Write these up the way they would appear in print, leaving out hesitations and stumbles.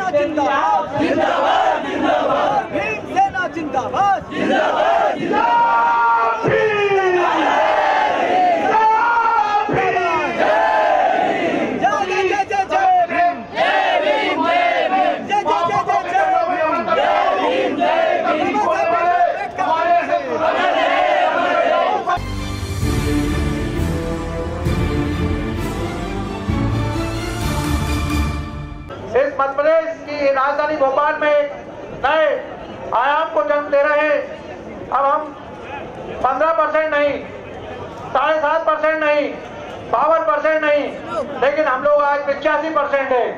जिंदाबाद जिंदाबाद जिंदाबाद, भीमसेना जिंदाबाद जिंदाबाद जिंदाबाद, इस मध्य प्रदेश की राजधानी भोपाल में एक नए आयाम को जन्म दे रहे हैं। अब हम 15% नहीं, 7.5% नहीं, 52% नहीं, लेकिन हम लोग आज 85% है।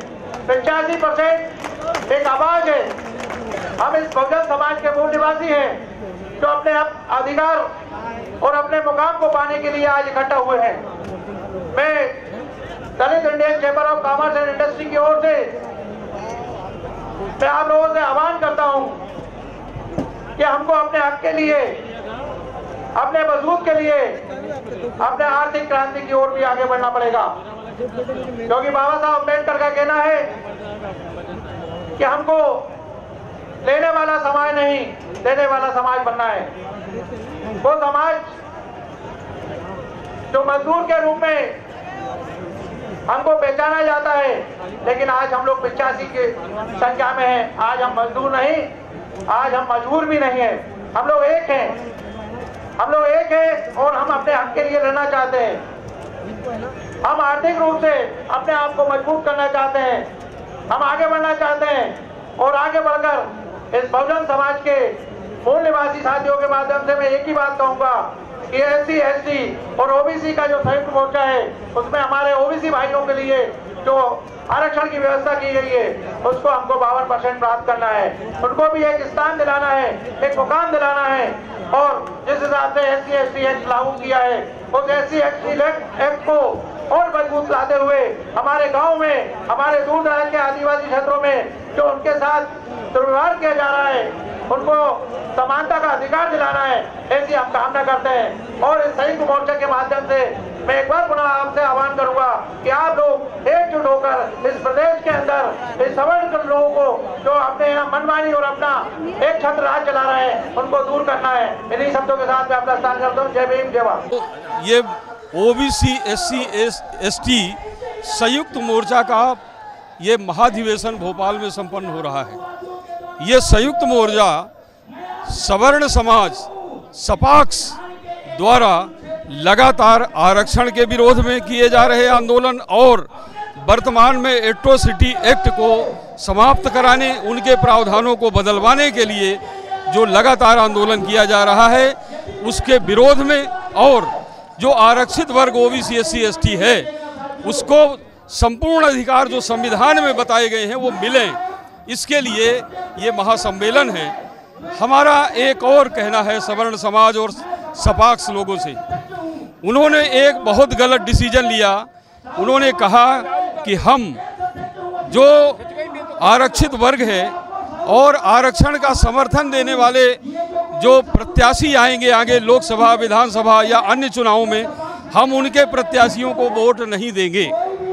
85% एक आवाज है। हम इस बहुजन समाज के मूल निवासी हैं जो अपने अधिकार और अपने मुकाम को पाने के लिए आज इकट्ठा हुए हैं। मैं Dalit Indian chamber of commerce and industry की ओर से मैं आप लोगों से आह्वान करता हूं कि हमको अपने हक के लिए, अपने वजूद के लिए, अपने आर्थिक क्रांति की ओर भी आगे बढ़ना पड़ेगा, क्योंकि बाबा साहब अम्बेडकर का कहना है कि हमको लेने वाला समाज नहीं, देने वाला समाज बनना है। वो समाज जो मजदूर के रूप में हमको पहचाना जाता है, लेकिन आज हम लोग 85 की संख्या में हैं। आज हम मजदूर नहीं, आज हम मजबूर भी नहीं है। हम लोग एक हैं, हम लोग एक हैं और हम अपने हक के लिए लड़ना चाहते हैं। हम आर्थिक रूप से अपने आप को मजबूत करना चाहते हैं। हम आगे बढ़ना चाहते हैं और आगे बढ़कर इस बहुजन समाज के मूल निवासी साथियों के माध्यम से मैं एक ही बात कहूंगा कि SC, ST और OBC का जो संयुक्त मोर्चा है, उसमें हमारे OBC भाइयों के लिए जो आरक्षण की व्यवस्था की गई है, उसको हमको 52% प्राप्त करना है। उनको भी एक स्थान दिलाना है, एक मुकाम दिलाना है। और जिस हिसाब से SC, ST एक्ट लागू किया है, उस SC, ST एक्ट को और मजबूत लाते हुए हमारे गांव में, हमारे दूर दराज के आदिवासी क्षेत्रों में जो उनके साथ दुर्व्यवहार किया जा रहा है, उनको समानता का अधिकार दिलाना है, ऐसी हम कामना करते हैं। और इस संयुक्त मोर्चे के माध्यम से मैं एक बार पुनः आपसे आह्वान करूंगा कि आप लोग एकजुट होकर इस प्रदेश के अंदर इस सवर्ण लोगों को जो अपने यहाँ मनमानी और अपना एक छत्र राज चला रहे हैं, उनको दूर करना है। इन्हीं शब्दों के साथ मैं अपना स्थान करता हूँ। जय भीम, जय भारत। ये OBC, SC, ST संयुक्त मोर्चा का ये महाधिवेशन भोपाल में संपन्न हो रहा है। ये संयुक्त मोर्चा सवर्ण समाज सपाक्स द्वारा लगातार आरक्षण के विरोध में किए जा रहे आंदोलन और वर्तमान में एट्रोसिटी एक्ट को समाप्त कराने, उनके प्रावधानों को बदलवाने के लिए जो लगातार आंदोलन किया जा रहा है, उसके विरोध में, और जो आरक्षित वर्ग OBC, SC, ST है, उसको संपूर्ण अधिकार जो संविधान में बताए गए हैं वो मिलें, इसके लिए ये महासम्मेलन है। हमारा एक और कहना है सवर्ण समाज और सपाक्स लोगों से, उन्होंने एक बहुत गलत डिसीजन लिया। उन्होंने कहा कि हम जो आरक्षित वर्ग है और आरक्षण का समर्थन देने वाले जो प्रत्याशी आएंगे आगे लोकसभा, विधानसभा या अन्य चुनावों में, हम उनके प्रत्याशियों को वोट नहीं देंगे।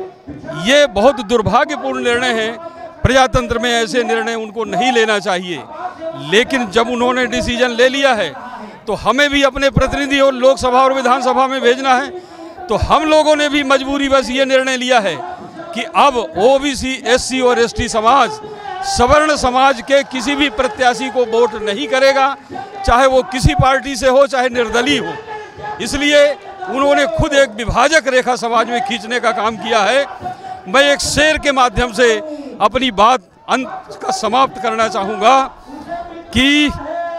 ये बहुत दुर्भाग्यपूर्ण निर्णय है। प्रजातंत्र में ऐसे निर्णय उनको नहीं लेना चाहिए। लेकिन जब उन्होंने डिसीजन ले लिया है तो हमें भी अपने प्रतिनिधि और लोकसभा और विधानसभा में भेजना है। तो हम लोगों ने भी मजबूरी बस ये निर्णय लिया है कि अब OBC, SC और ST समाज सवर्ण समाज के किसी भी प्रत्याशी को वोट नहीं करेगा, चाहे वो किसी पार्टी से हो, चाहे निर्दलीय हो। इसलिए उन्होंने खुद एक विभाजक रेखा समाज में खींचने का काम किया है। मैं एक शेर के माध्यम से अपनी बात अंत का समाप्त करना चाहूँगा कि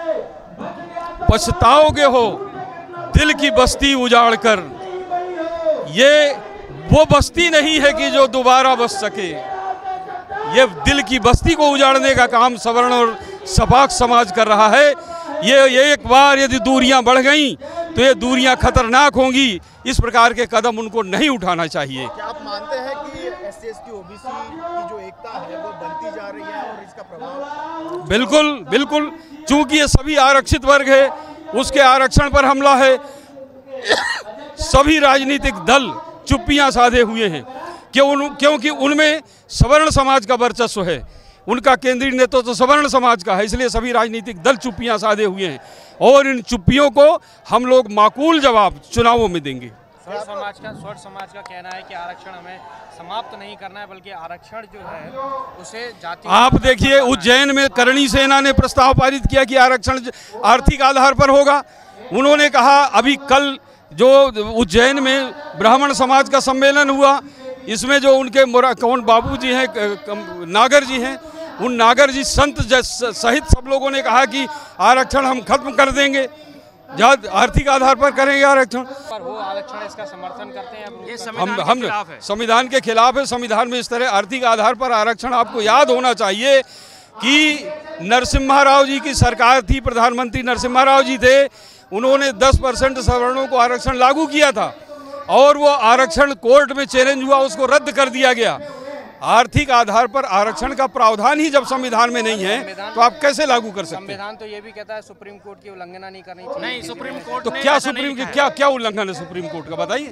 पछताओगे हो दिल की बस्ती उजाड़ कर, ये वो बस्ती नहीं है कि जो दोबारा बस सके। ये दिल की बस्ती को उजाड़ने का काम सवर्ण और सपाक समाज कर रहा है। ये एक बार यदि दूरियां बढ़ गईं तो ये दूरियां खतरनाक होंगी। इस प्रकार के कदम उनको नहीं उठाना चाहिए। क्या आप मानते हैं कि SC, ST, OBC की जो एकता है वो बनती जा रही है और इसका प्रभाव? बिल्कुल बिल्कुल, चूंकि ये सभी आरक्षित वर्ग है, उसके आरक्षण पर हमला है। सभी राजनीतिक दल चुप्पियां साधे हुए हैं क्योंकि उनमें सवर्ण समाज का वर्चस्व है। उनका केंद्रीय नेतृत्व तो सवर्ण समाज का है, इसलिए सभी राजनीतिक दल चुप्पियां साधे हुए हैं और इन चुप्पियों को हम लोग माकूल जवाब चुनावों में देंगे। स्वर्ण समाज का कहना है कि आरक्षण हमें समाप्त नहीं करना है, बल्कि आरक्षण जो है उसे जाति। आप देखिए उज्जैन में करणी सेना ने प्रस्ताव पारित किया कि आरक्षण आर्थिक आधार पर होगा। उन्होंने कहा, अभी कल जो उज्जैन में ब्राह्मण समाज का सम्मेलन हुआ, इसमें जो उनके कौन बाबू जी हैं, नागर जी हैं, उन नागर जी संत सहित सब लोगों ने कहा कि आरक्षण हम खत्म कर देंगे, जब आर्थिक आधार पर करेंगे आरक्षण। पर वो आरक्षण इसका समर्थन करते हैं, हम संविधान के खिलाफ है। संविधान में इस तरह आर्थिक आधार पर आरक्षण, आपको याद होना चाहिए कि नरसिम्हा राव जी की सरकार थी, प्रधानमंत्री नरसिम्हा राव जी थे, उन्होंने 10% सवर्णों को आरक्षण लागू किया था और वो आरक्षण कोर्ट में चैलेंज हुआ, उसको रद्द कर दिया गया। आर्थिक आधार पर आरक्षण का प्रावधान ही जब संविधान में नहीं है तो आप कैसे लागू कर सकते हैं? संविधान तो ये भी कहता है सुप्रीम कोर्ट की उल्लंघना नहीं करनी चाहिए। नहीं, सुप्रीम कोर्ट तो क्या उल्लंघन है सुप्रीम कोर्ट का, बताइए।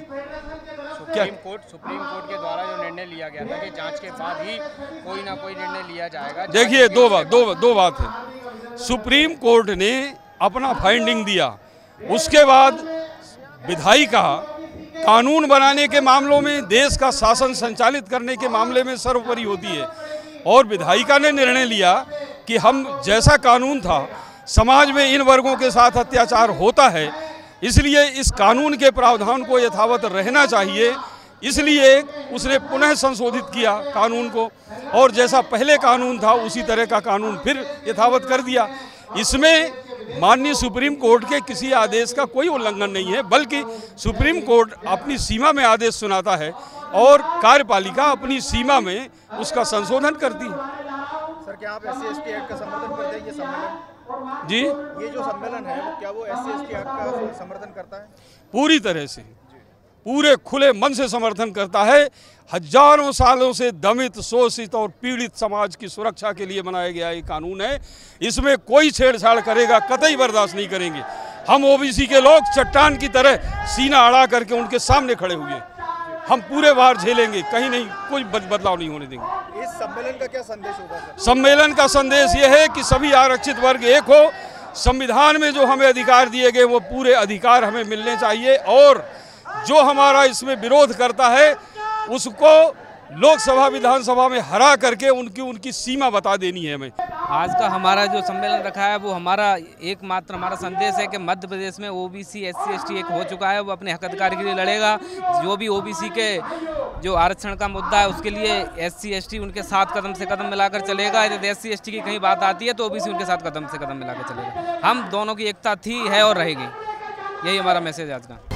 सुप्रीम कोर्ट के द्वारा जो निर्णय लिया गया था कि जांच के बाद ही कोई ना कोई निर्णय लिया जाएगा। देखिए दो बात है। सुप्रीम कोर्ट ने अपना फाइंडिंग दिया, उसके बाद विधायिका कानून बनाने के मामलों में, देश का शासन संचालित करने के मामले में सर्वोपरि होती है और विधायिका ने निर्णय लिया कि हम जैसा कानून था, समाज में इन वर्गों के साथ अत्याचार होता है, इसलिए इस कानून के प्रावधान को यथावत रहना चाहिए, इसलिए उसने पुनः संशोधित किया कानून को और जैसा पहले कानून था उसी तरह का कानून फिर यथावत कर दिया। इसमें माननीय सुप्रीम कोर्ट के किसी आदेश का कोई उल्लंघन नहीं है, बल्कि सुप्रीम कोर्ट अपनी सीमा में आदेश सुनाता है और कार्यपालिका अपनी सीमा में उसका संशोधन करती है। सर, क्या आप SC/ST एक्ट का समर्थन करते हैं? ये सम्मेलन जी, ये जो सम्मेलन है क्या वो SC/ST एक्ट का समर्थन करता है? पूरी तरह से, पूरे खुले मन से समर्थन करता है। हजारों सालों से दमित, शोषित और पीड़ित समाज की सुरक्षा के लिए बनाया गया ये कानून है, इसमें कोई छेड़छाड़ करेगा कतई बर्दाश्त नहीं करेंगे। हम OBC के लोग चट्टान की तरह सीना अड़ा करके उनके सामने खड़े हुए, हम पूरे वार झेलेंगे, कहीं नहीं, कोई बदलाव नहीं होने देंगे। इस सम्मेलन का क्या संदेश होगा सर? सम्मेलन का संदेश ये है कि सभी आरक्षित वर्ग एक हो, संविधान में जो हमें अधिकार दिए गए वो पूरे अधिकार हमें मिलने चाहिए और जो हमारा इसमें विरोध करता है उसको लोकसभा विधानसभा में हरा करके उनकी सीमा बता देनी है हमें। आज का हमारा जो सम्मेलन रखा है वो हमारा एकमात्र हमारा संदेश है कि मध्य प्रदेश में OBC SC/ST एक हो चुका है, वो अपने हक अधिकार के लिए लड़ेगा। जो भी OBC के जो आरक्षण का मुद्दा है उसके लिए SC/ST उनके साथ कदम से कदम मिलाकर चलेगा। यदि SC/ST की कहीं बात आती है तो OBC उनके साथ कदम से कदम मिलाकर चलेगा। हम दोनों की एकता थी, है और रहेगी, यही हमारा मैसेज आज का।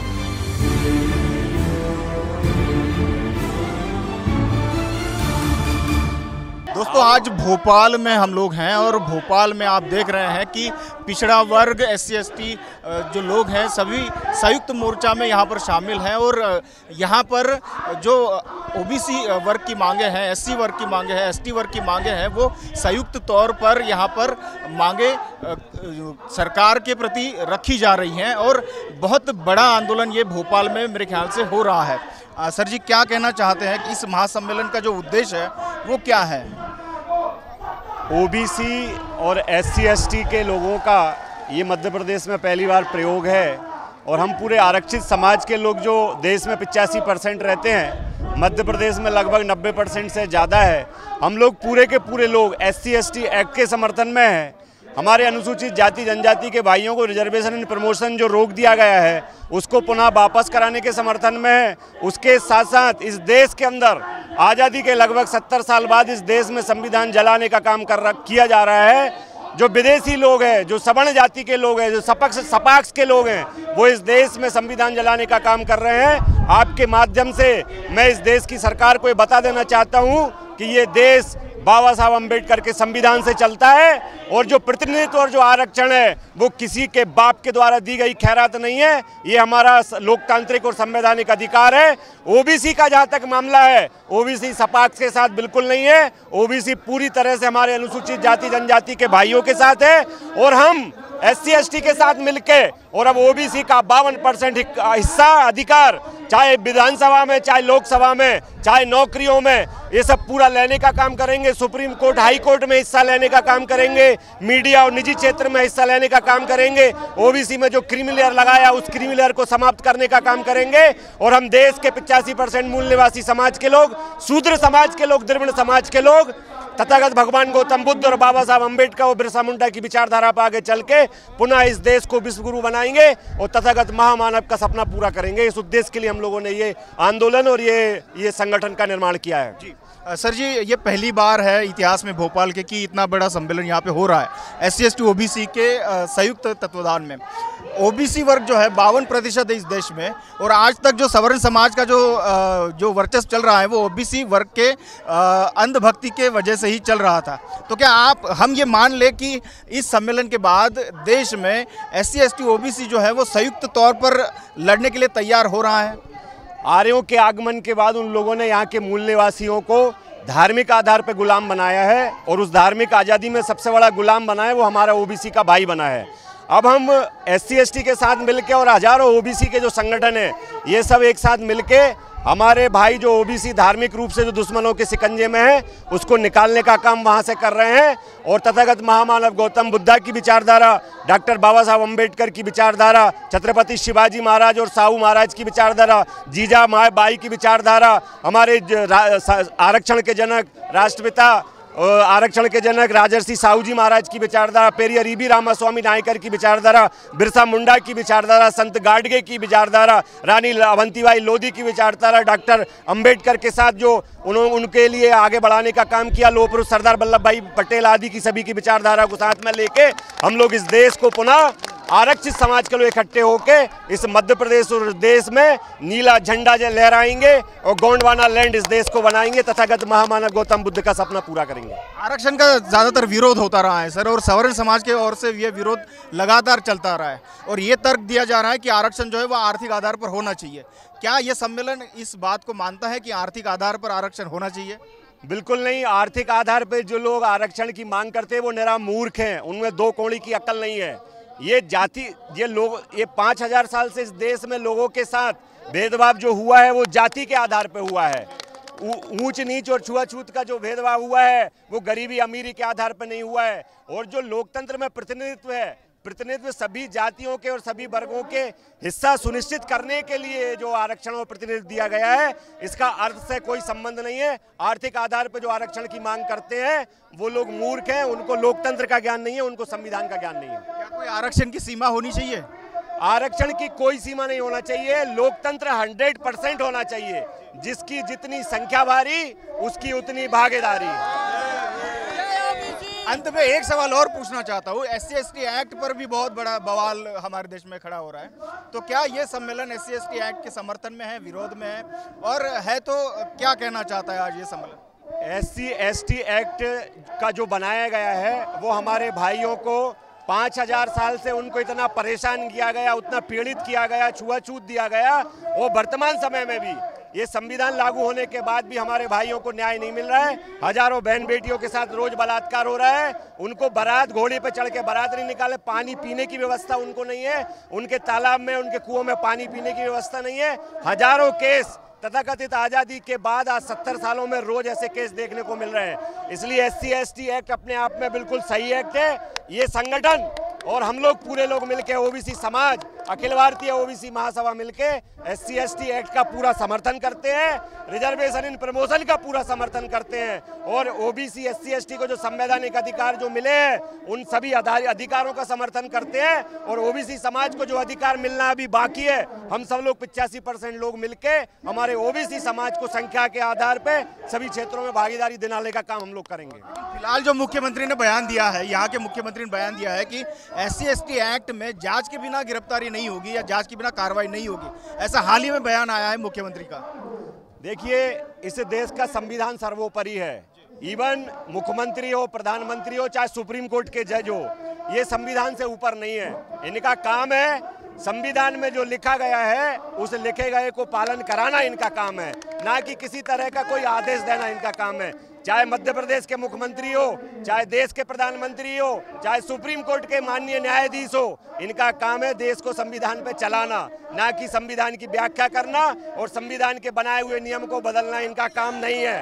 दोस्तों, आज भोपाल में हम लोग हैं और भोपाल में आप देख रहे हैं कि पिछड़ा वर्ग SC/ST जो लोग हैं सभी संयुक्त मोर्चा में यहाँ पर शामिल हैं और यहाँ पर जो OBC वर्ग की मांगे हैं, SC वर्ग की मांगे हैं, ST वर्ग की मांगे हैं, वो संयुक्त तौर पर यहाँ पर मांगे सरकार के प्रति रखी जा रही हैं और बहुत बड़ा आंदोलन ये भोपाल में मेरे ख्याल से हो रहा है। सर जी, क्या कहना चाहते हैं कि इस महासम्मेलन का जो उद्देश्य है वो क्या है? OBC और SC/ST के लोगों का ये मध्य प्रदेश में पहली बार प्रयोग है और हम पूरे आरक्षित समाज के लोग जो देश में 85% रहते हैं, मध्य प्रदेश में लगभग 90% से ज़्यादा है, हम लोग पूरे के पूरे लोग SC/ST एक्ट के समर्थन में हैं। हमारे अनुसूचित जाति जनजाति के भाइयों को रिजर्वेशन एंड प्रमोशन जो रोक दिया गया है उसको पुनः वापस कराने के समर्थन में है। उसके साथ साथ इस देश के अंदर आज़ादी के लगभग 70 साल बाद इस देश में संविधान जलाने का काम किया जा रहा है। जो विदेशी लोग हैं, जो सवर्ण जाति के लोग हैं, जो सपाक्ष के लोग हैं, वो इस देश में संविधान जलाने का काम कर रहे हैं। आपके माध्यम से मैं इस देश की सरकार को ये बता देना चाहता हूँ कि ये देश बाबा साहब अम्बेडकर के संविधान से चलता है और जो प्रतिनिधित्व और जो आरक्षण है वो किसी के बाप के द्वारा दी गई खैरात नहीं है, ये हमारा लोकतांत्रिक और संवैधानिक अधिकार है। OBC का जहाँ तक मामला है, OBC सपाक्ष के साथ बिल्कुल नहीं है। OBC पूरी तरह से हमारे अनुसूचित जाति जनजाति के भाइयों के साथ है और हम SC/ST के साथ मिलके और अब OBC का 52% हिस्सा अधिकार चाहे विधानसभा में, चाहे लोकसभा में, चाहे नौकरियों में, ये सब पूरा लेने का काम करेंगे। सुप्रीम कोर्ट, हाई कोर्ट में हिस्सा लेने का काम करेंगे। मीडिया और निजी क्षेत्र में हिस्सा लेने का काम करेंगे। ओबीसी में जो क्रीमी लेयर लगाया उस क्रीमी लेयर को समाप्त करने का काम करेंगे। और हम देश के 85% मूल निवासी समाज के लोग, शूद्र समाज के लोग, द्रविड़ समाज के लोग तथागत भगवान गौतम बुद्ध और बाबा साहब अम्बेडकर और बिरसा मुंडा की विचारधारा पर आगे चल के पुनः इस देश को विश्व गुरु बनाएंगे और तथागत महामानव का सपना पूरा करेंगे। इस उद्देश्य के लिए हम लोगों ने ये आंदोलन और ये संगठन का निर्माण किया है। जी सर जी, ये पहली बार है इतिहास में भोपाल के कि इतना बड़ा सम्मेलन यहाँ पे हो रहा है SC ST OBC के संयुक्त तत्वाधान में। ओबीसी वर्ग जो है 52% है इस देश में, और आज तक जो सवर्ण समाज का जो वर्चस्व चल रहा है वो ओबीसी वर्ग के अंधभक्ति के वजह से ही चल रहा था। तो क्या हम ये मान ले कि इस सम्मेलन के बाद देश में SC ST OBC जो है वो संयुक्त तौर पर लड़ने के लिए तैयार हो रहा है? आर्यों के आगमन के बाद उन लोगों ने यहाँ के मूल निवासियों को धार्मिक आधार पर गुलाम बनाया है, और उस धार्मिक आज़ादी में सबसे बड़ा गुलाम बना है वो हमारा ओबीसी का भाई बना है। अब हम SC ST के साथ मिलके और हजारों ओबीसी के जो संगठन है ये सब एक साथ मिलके हमारे भाई जो ओबीसी धार्मिक रूप से जो दुश्मनों के शिकंजे में है उसको निकालने का काम वहाँ से कर रहे हैं। और तथागत महामानव गौतम बुद्धा की विचारधारा, डॉक्टर बाबा साहब अम्बेडकर की विचारधारा, छत्रपति शिवाजी महाराज और साहू महाराज की विचारधारा, जीजा माए बाई की विचारधारा, हमारे आरक्षण के जनक राष्ट्रपिता आरक्षण के जनक राजर्षि साहू जी महाराज की विचारधारा, पेरियर ईबी रामास्वामी नायकर की विचारधारा, बिरसा मुंडा की विचारधारा, संत गाडगे की विचारधारा, रानी अवंतीबाई लोधी की विचारधारा, डॉक्टर अंबेडकर के साथ जो उनके लिए आगे बढ़ाने का काम किया, लोह पुरुष सरदार वल्लभ भाई पटेल आदि की सभी की विचारधारा को साथ में लेके हम लोग इस देश को पुनः आरक्षित समाज के लोग इकट्ठे होके इस मध्य प्रदेश और देश में नीला झंडा लहराएंगे और गोंडवाना लैंड इस देश को बनाएंगे, तथागत महामानव गौतम बुद्ध का सपना पूरा करेंगे। आरक्षण का ज़्यादातर विरोध होता रहा है सर, और सवर्ण समाज के ओर से ये विरोध लगातार चलता रहा है, और ये तर्क दिया जा रहा है कि आरक्षण जो है वो आर्थिक आधार पर होना चाहिए। क्या ये सम्मेलन इस बात को मानता है कि आर्थिक आधार पर आरक्षण होना चाहिए? बिल्कुल नहीं। आर्थिक आधार पर जो लोग आरक्षण की मांग करते हैं वो निरा मूर्ख हैं, उनमें दो कौड़ी की अक्ल नहीं है। ये जाति, ये लोग, ये 5000 साल से इस देश में लोगों के साथ भेदभाव जो हुआ है वो जाति के आधार पर हुआ है। ऊंच नीच और छुआछूत का जो भेदभाव हुआ है वो गरीबी अमीरी के आधार पर नहीं हुआ है। और जो लोकतंत्र में प्रतिनिधित्व है, प्रतिनिधित्व सभी जातियों के और सभी वर्गों के हिस्सा सुनिश्चित करने के लिए जो आरक्षण और प्रतिनिधित्व दिया गया है, इसका अर्थ से कोई संबंध नहीं है। आर्थिक आधार पर जो आरक्षण की मांग करते हैं वो लोग मूर्ख हैं, उनको लोकतंत्र का ज्ञान नहीं है, उनको संविधान का ज्ञान नहीं है। क्या कोई आरक्षण की सीमा होनी चाहिए? आरक्षण की कोई सीमा नहीं होना चाहिए। लोकतंत्र 100% होना चाहिए। जिसकी जितनी संख्या भारी उसकी उतनी भागीदारी। अंत में एक सवाल और पूछना चाहता हूँ, SC ST एक्ट पर भी बहुत बड़ा बवाल हमारे देश में खड़ा हो रहा है, तो क्या ये सम्मेलन SC ST एक्ट के समर्थन में है, विरोध में है, और है तो क्या कहना चाहता है आज ये सम्मेलन? SC ST एक्ट का जो बनाया गया है वो हमारे भाइयों को 5000 साल से उनको इतना परेशान किया गया, उतना पीड़ित किया गया, छुआछूत दिया गया, वो वर्तमान समय में भी ये संविधान लागू होने के बाद भी हमारे भाइयों को न्याय नहीं मिल रहा है। हजारों बहन बेटियों के साथ रोज बलात्कार हो रहा है। उनको बारात, घोड़े पे चढ़ के बारात नहीं निकाले, पानी पीने की व्यवस्था उनको नहीं है, उनके तालाब में, उनके कुओं में पानी पीने की व्यवस्था नहीं है। हजारों केस तथाकथित आज़ादी के बाद आज 70 सालों में रोज ऐसे केस देखने को मिल रहे हैं। इसलिए SC ST एक्ट अपने आप में बिल्कुल सही एक्ट है। ये संगठन और हम लोग पूरे लोग मिलके, ओबीसी समाज, अखिल भारतीय ओबीसी महासभा मिलके SC ST एक्ट का पूरा समर्थन करते हैं, रिजर्वेशन इन प्रमोशन का पूरा समर्थन करते हैं, और ओबीसी SC ST को जो संवैधानिक अधिकार जो मिले हैं उन सभी अधिकारों का समर्थन करते हैं। और ओबीसी समाज को जो अधिकार मिलना अभी बाकी है, हम सब लोग 85% लोग मिलके हमारे ओबीसी समाज को संख्या के आधार पर सभी क्षेत्रों में भागीदारी दिलाने का काम हम लोग करेंगे। फिलहाल जो मुख्यमंत्री ने बयान दिया है, यहाँ के मुख्यमंत्री ने बयान दिया है कि SC ST एक्ट में जांच के बिना गिरफ्तारी नहीं होगी या जांच के बिना कार्रवाई नहीं होगी, ऐसा हाल ही में बयान आया है मुख्यमंत्री का। देखिए, इस देश का संविधान सर्वोपरि है। इवन मुख्यमंत्री हो, प्रधानमंत्री हो, चाहे सुप्रीम कोर्ट के जज हो, ये संविधान से ऊपर नहीं है। इनका काम है संविधान में जो लिखा गया है उस लिखे गए को पालन कराना इनका काम है, ना कि किसी तरह का कोई आदेश देना इनका काम है। चाहे मध्य प्रदेश के मुख्यमंत्री हो, चाहे देश के प्रधानमंत्री हो, चाहे सुप्रीम कोर्ट के माननीय न्यायाधीश हो, इनका काम है देश को संविधान पे चलाना, ना कि संविधान की व्याख्या करना और संविधान के बनाए हुए नियम को बदलना इनका काम नहीं है।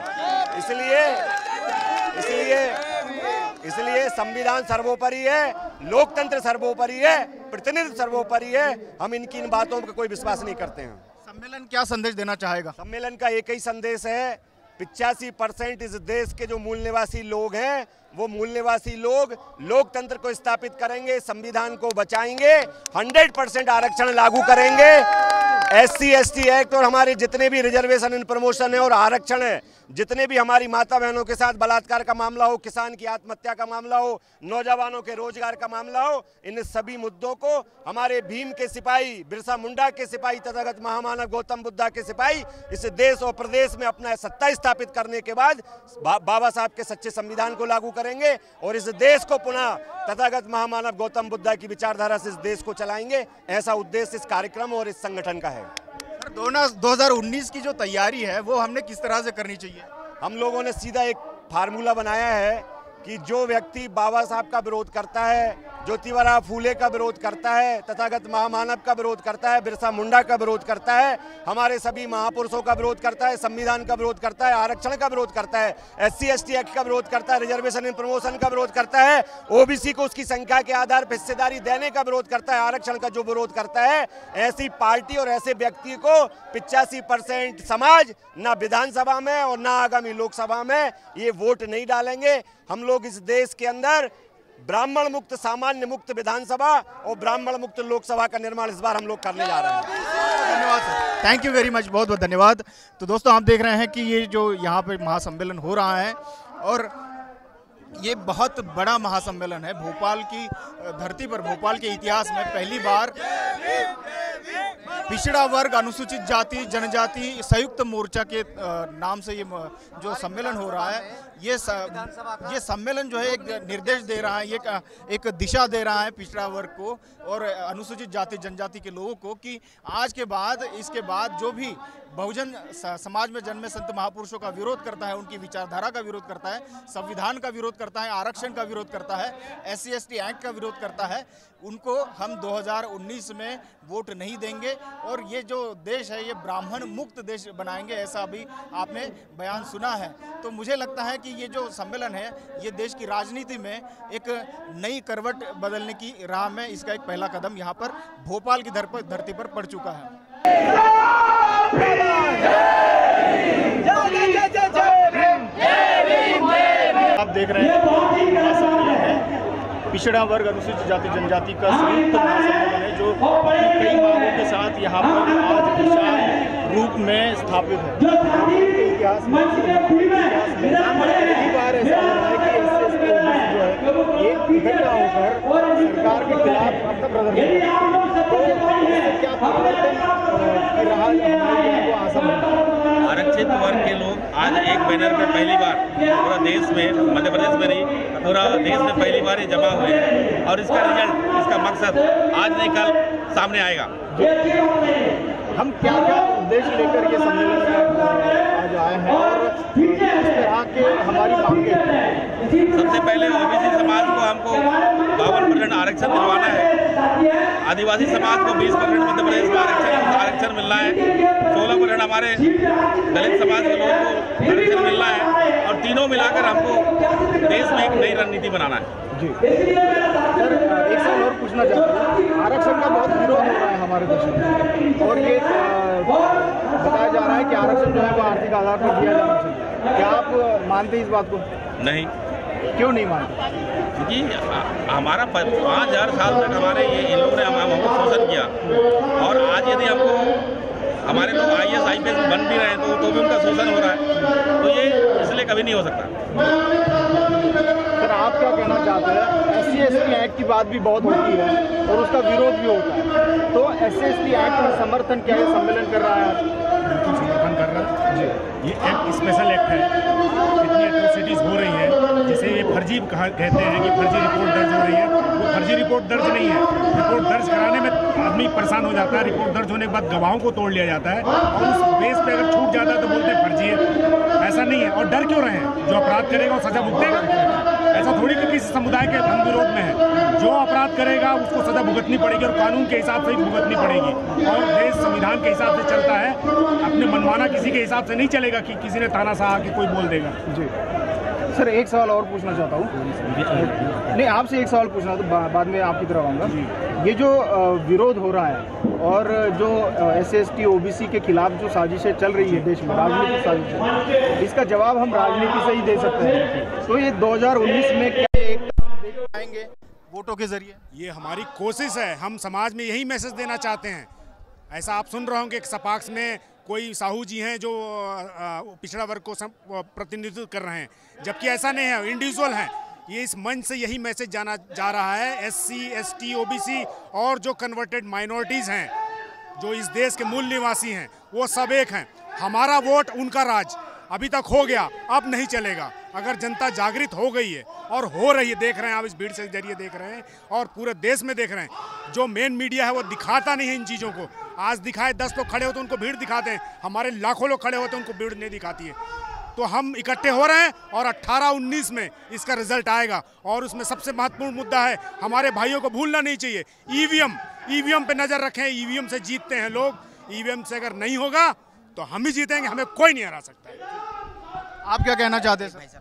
इसलिए संविधान सर्वोपरि है, लोकतंत्र सर्वोपरि है, प्रतिनिधित्व सर्वोपरि है। हम इनकी इन बातों पर कोई विश्वास नहीं करते हैं। सम्मेलन क्या संदेश देना चाहेगा? सम्मेलन का एक ही संदेश है, 85% इस देश के जो मूल निवासी लोग हैं, वो मूल निवासी लोग लोकतंत्र को स्थापित करेंगे, संविधान को बचाएंगे, 100% आरक्षण लागू करेंगे। SC ST एक्ट और हमारे जितने भी रिजर्वेशन एंड प्रमोशन है और आरक्षण है, जितने भी हमारी माता बहनों के साथ बलात्कार का मामला हो, किसान की आत्महत्या का मामला हो, नौजवानों के रोजगार का मामला हो, इन सभी मुद्दों को हमारे भीम के सिपाही, बिरसा मुंडा के सिपाही, तथागत महामानव गौतम बुद्धा के सिपाही इस देश और प्रदेश में अपना सत्ता स्थापित करने के बाद बाबा साहब के सच्चे संविधान को लागू करेंगे और इस देश को पुनः तथागत महामानव गौतम बुद्धा की विचारधारा से इस देश को चलाएंगे। ऐसा उद्देश्य इस कार्यक्रम और इस संगठन का है। 2019 की जो तैयारी है वो हमने किस तरह से करनी चाहिए? हम लोगों ने सीधा एक फार्मूला बनाया है कि जो व्यक्ति बाबा साहब का विरोध करता है, ज्योतिबा फूले का विरोध करता है, तथागत महामानव का विरोध करता है, बिरसा मुंडा का विरोध करता है, हमारे सभी महापुरुषों का विरोध करता है, संविधान का विरोध करता है, आरक्षण का विरोध करता है, SC ST एक्ट का विरोध करता है, रिजर्वेशन एंड प्रमोशन का विरोध करता है, OBC को उसकी संख्या के आधार पर हिस्सेदारी देने का विरोध करता है, आरक्षण का जो विरोध करता है, ऐसी पार्टी और ऐसे व्यक्ति को 85% समाज ना विधानसभा में और ना आगामी लोकसभा में ये वोट नहीं डालेंगे। हम लोग इस देश के अंदर ब्राह्मण मुक्त, सामान्य मुक्त विधानसभा और ब्राह्मण मुक्त लोकसभा का निर्माण इस बार हम लोग करने जा रहे हैं। धन्यवाद, थैंक यू वेरी मच, बहुत बहुत धन्यवाद। तो दोस्तों आप देख रहे हैं कि ये जो यहाँ पे महासम्मेलन हो रहा है और ये बहुत बड़ा महासम्मेलन है। भोपाल की धरती पर, भोपाल के इतिहास में पहली बार पिछड़ा वर्ग, अनुसूचित जाति, जनजाति संयुक्त मोर्चा के नाम से ये जो सम्मेलन हो रहा है, ये सम्मेलन जो है एक निर्देश दे रहा है, ये एक दिशा दे रहा है पिछड़ा वर्ग को और अनुसूचित जाति जनजाति के लोगों को कि आज के बाद, इसके बाद जो भी बहुजन समाज में जन्मे संत महापुरुषों का विरोध करता है, उनकी विचारधारा का विरोध करता है, संविधान का विरोध करता है, आरक्षण का विरोध करता है, SC ST एक्ट का विरोध करता है, उनको हम 2019 में वोट नहीं देंगे और ये जो देश है ये ब्राह्मण मुक्त देश बनाएंगे, ऐसा अभी आपने बयान सुना है। तो मुझे लगता है कि ये जो सम्मेलन है ये देश की राजनीति में एक नई करवट बदलने की राह में इसका एक पहला कदम यहाँ पर भोपाल की धरती पर पड़ चुका है। आप देख रहे हैं पिछड़ा वर्ग अनुसूचित जाति जनजाति का संयुक्त महासम्मेलन है जो कई मांगों के साथ यहाँ पर आज विशाल रूप में स्थापित है। इतिहास में पहली बार ऐसा हो रहा है कि SC ST जो है एक इकट्ठा होकर सरकार के खिलाफ अपना प्रदर्शन क्या परिवर्तन कर रहा है आसम आरक्षित वर्ग के लोग आज एक बैनर पे पहली बार पूरा देश में, मध्य प्रदेश में नहीं पूरा देश में पहली बार ये जमा हुए हैं और इसका रिजल्ट, इसका मकसद आज नहीं कल सामने आएगा। हम क्या क्या उद्देश्य लेकर ये सम्मेलन में आज आए हैं और किस तरह के हमारी मांगे? सबसे पहले OBC समाज को हमको 52% आरक्षण दिलवाना है, आदिवासी समाज को 20% मध्य प्रदेश में आरक्षण मिलना है, 16% हमारे दलित समाज के लोगों को आरक्षण मिलना है और तीनों मिलाकर हमको देश में एक नई रणनीति बनाना है। जी सर, एक सवाल और पूछना चाहता हूँ। आरक्षण का बहुत विरोध हो रहा है हमारे देश में और ये बताया जा रहा है कि आरक्षण जो है वो आर्थिक आधार पर दिया जाना चाहिए। क्या आप मानते हैं इस बात को? नहीं। क्यों नहीं मानते? क्योंकि हमारा 5000 साल तक हमारे इन लोगों ने हमको शोषण किया और आज यदि हमको हमारे लोग IAS IPS बन भी रहे हैं तो भी उनका शोषण हो रहा है, तो ये इसलिए कभी नहीं हो सकता। सर आप क्या कहना चाहते हैं? SC ST एक्ट की बात भी बहुत होती है और उसका विरोध भी होता है, तो SC ST एक्ट का समर्थन क्या ये सम्मेलन कर रहा है? बिल्कुल समर्थन कर रहा है। ये एक स्पेशल एक्ट है, इतनी एट्रोसिटीज़ हो रही है, जैसे ये फर्जी फर्जी कहते हैं कि फर्जी रिपोर्ट दर्ज हो रही है, वो फर्जी रिपोर्ट दर्ज नहीं है। रिपोर्ट दर्ज कराने में आदमी परेशान हो जाता है, रिपोर्ट दर्ज होने के बाद गवाहों को तोड़ लिया जाता है और उस बेस पे अगर छूट जाता है तो बोलते हैं फर्जी है। ऐसा नहीं है। और डर क्यों रहे हैं? जो अपराध करेगा वो सजा भुगतेगा। ऐसा थोड़ी कि किसी समुदाय के हम विरोध में है। जो अपराध करेगा उसको सजा भुगतनी पड़ेगी और कानून के हिसाब से ही भुगतनी पड़ेगी। और देश संविधान के हिसाब से चलता है, अपने मनमाना किसी के हिसाब से नहीं चलेगा कि किसी ने तानाशाह कि कोई बोल देगा। जी सर, एक सवाल और पूछना चाहता हूँ। नहीं, आपसे एक सवाल पूछना तो बाद में आपकी तरफ आऊँगा। ये जो विरोध हो रहा है और जो SC/ST OBC के खिलाफ जो साजिशें चल रही है देश में, राजनीतिक साजिशें, इसका जवाब हम राजनीति से ही दे सकते हैं। तो ये 2019 में क्या एकता देख पाएंगे वोटों के जरिए? ये हमारी कोशिश है। हम समाज में यही मैसेज देना चाहते हैं। ऐसा आप सुन रहे होंगे कि सपाक्स में कोई साहू जी हैं जो पिछड़ा वर्ग को प्रतिनिधित्व कर रहे हैं, जबकि ऐसा नहीं है, इंडिविजुअल हैं। ये इस मंच से यही मैसेज जाना जा रहा है। SC/ST OBC और जो कन्वर्टेड माइनॉरिटीज़ हैं, जो इस देश के मूल निवासी हैं, वो सब एक हैं। हमारा वोट उनका राज अभी तक हो गया, अब नहीं चलेगा। अगर जनता जागृत हो गई है और हो रही है, देख रहे हैं आप, इस भीड़ से जरिए देख रहे हैं और पूरे देश में देख रहे हैं। जो मेन मीडिया है वो दिखाता नहीं है इन चीज़ों को। आज दिखाए 10 लोग खड़े होते उनको भीड़ दिखाते हैं, हमारे लाखों लोग खड़े होते हैं उनको भीड़ नहीं दिखाती है। तो हम इकट्ठे हो रहे हैं और 18-19 में इसका रिजल्ट आएगा। और उसमें सबसे महत्वपूर्ण मुद्दा है, हमारे भाइयों को भूलना नहीं चाहिए, ईवीएम पे नज़र रखें। ईवीएम से जीतते हैं लोग। ईवीएम से अगर नहीं होगा तो हम ही जीतेंगे, हमें कोई नहीं हरा सकता है। आप क्या कहना चाहते हैं सर?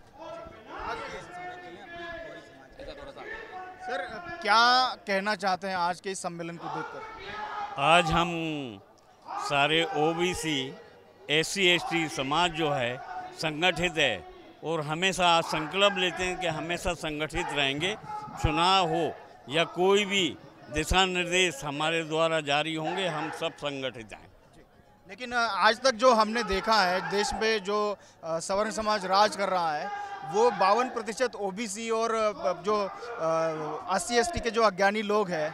सर, क्या कहना चाहते हैं आज के इस सम्मेलन को देखकर? आज हम सारे OBC SC/ST समाज जो है संगठित है और हमेशा संकल्प लेते हैं कि हमेशा संगठित रहेंगे। चुनाव हो या कोई भी दिशा निर्देश हमारे द्वारा जारी होंगे, हम सब संगठित हैं। लेकिन आज तक जो हमने देखा है देश में, जो सवर्ण समाज राज कर रहा है, वो 52% OBC और जो SC/ST के जो अज्ञानी लोग हैं,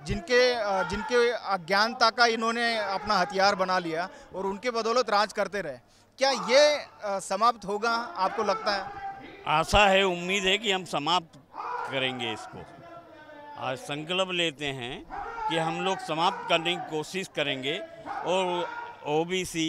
जिनके अज्ञानता का इन्होंने अपना हथियार बना लिया और उनके बदौलत राज करते रहे। क्या ये समाप्त होगा, आपको लगता है? आशा है, उम्मीद है कि हम समाप्त करेंगे इसको। आज संकल्प लेते हैं कि हम लोग समाप्त करने की कोशिश करेंगे और OBC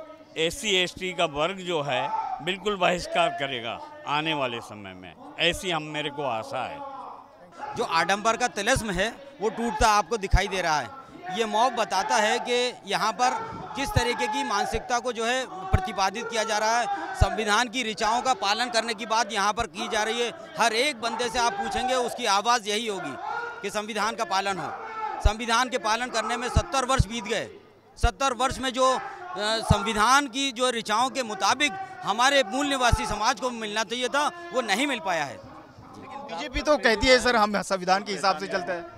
SC/ST का वर्ग जो है बिल्कुल बहिष्कार करेगा आने वाले समय में, ऐसी मेरे को आशा है। जो आडंबर का तिलिस्म है वो टूटता आपको दिखाई दे रहा है। ये मॉब बताता है कि यहाँ पर किस तरीके की मानसिकता को जो है प्रतिपादित किया जा रहा है। संविधान की ऋचाओं का पालन करने की बात यहाँ पर की जा रही है। हर एक बंदे से आप पूछेंगे, उसकी आवाज़ यही होगी कि संविधान का पालन हो। संविधान के पालन करने में 70 वर्ष बीत गए। 70 वर्ष में जो संविधान की जो ऋचाओं के मुताबिक हमारे मूल निवासी समाज को मिलना चाहिए था, वो नहीं मिल पाया है। लेकिन बीजेपी तो कहती है सर हम संविधान के हिसाब से चलते हैं।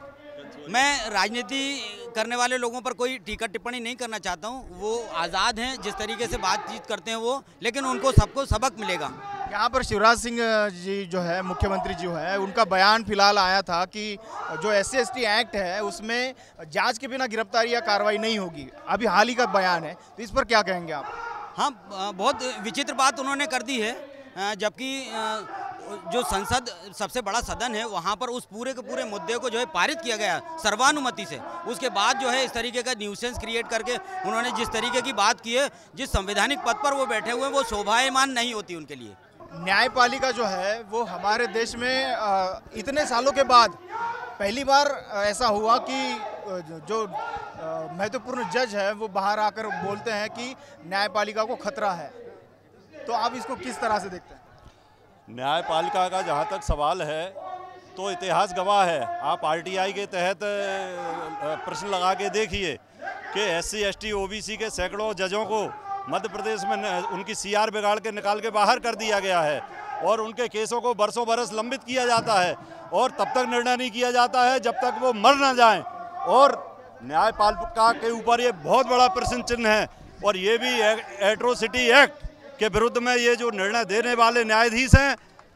मैं राजनीति करने वाले लोगों पर कोई टीका टिप्पणी नहीं करना चाहता हूं। वो आज़ाद हैं, जिस तरीके से बातचीत करते हैं वो, लेकिन उनको सबको सबक मिलेगा। यहाँ पर शिवराज सिंह जी जो है, मुख्यमंत्री जो है, उनका बयान फिलहाल आया था कि जो SC/ST एक्ट है उसमें जांच के बिना गिरफ्तारी या कार्रवाई नहीं होगी। अभी हाल ही का बयान है, तो इस पर क्या कहेंगे आप? हाँ, बहुत विचित्र बात उन्होंने कर दी है। जबकि जो संसद सबसे बड़ा सदन है, वहाँ पर उस पूरे के पूरे मुद्दे को जो है पारित किया गया सर्वानुमति से। उसके बाद जो है इस तरीके का न्यूसेंस क्रिएट करके उन्होंने जिस तरीके की बात की है, जिस संवैधानिक पद पर वो बैठे हुए हैं, वो शोभायमान नहीं होती उनके लिए। न्यायपालिका जो है वो हमारे देश में इतने सालों के बाद पहली बार ऐसा हुआ कि जो महत्वपूर्ण जज है वो बाहर आकर बोलते हैं कि न्यायपालिका को खतरा है। तो आप इसको किस तरह से देखते हैं? न्यायपालिका का जहाँ तक सवाल है तो इतिहास गवाह है। आप RTI के तहत प्रश्न लगा के देखिए कि SC/ST OBC के सैकड़ों जजों को मध्य प्रदेश में उनकी CR बिगाड़ के निकाल के बाहर कर दिया गया है और उनके केसों को बरसों बरस लंबित किया जाता है और तब तक निर्णय नहीं किया जाता है जब तक वो मर ना जाएं। और न्यायपालिका के ऊपर ये बहुत बड़ा प्रश्न चिन्ह है। और ये भी एट्रोसिटी एक्ट के विरुद्ध में ये जो निर्णय देने वाले न्यायाधीश हैं,